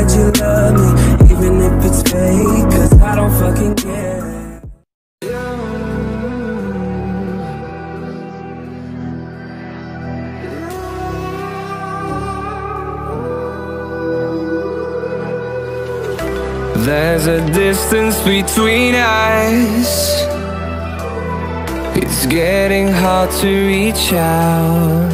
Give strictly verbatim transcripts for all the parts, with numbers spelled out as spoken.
that you love me, even if it's fake, cause I don't fucking care. There's a distance between us. It's getting hard to reach out.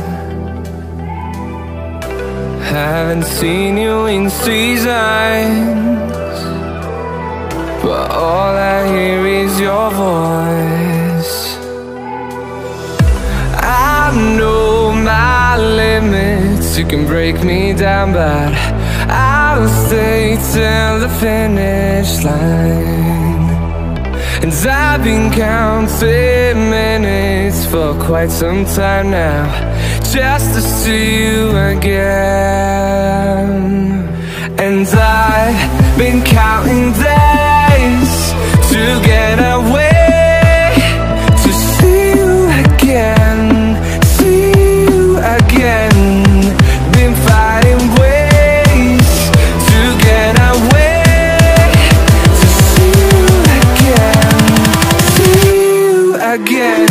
Haven't seen you in seasons, but all I hear is your voice. I know my limits, you can break me down, but I'll stay till the finish line. And I've been counting minutes for quite some time now, just to see you again. And I've been counting days to get away, to see you again, see you again. Been fighting ways to get away, to see you again, see you again.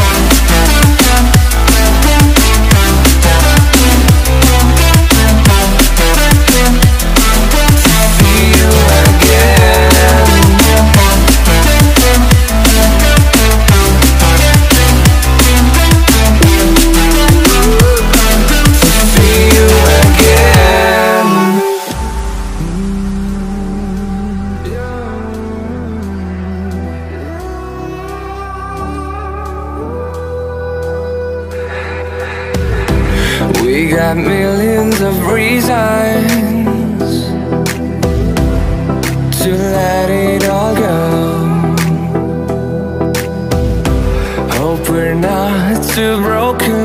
We got millions of reasons to let it all go. Hope we're not too broken.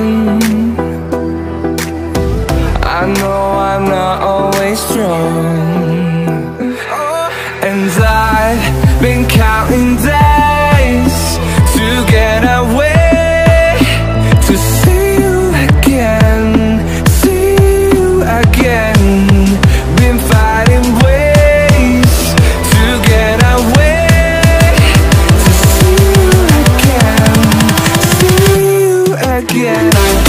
I know I'm not always strong, and I've been counting days to get away, to see you again, see you again. Been fighting ways to get away, to see you again, see you again.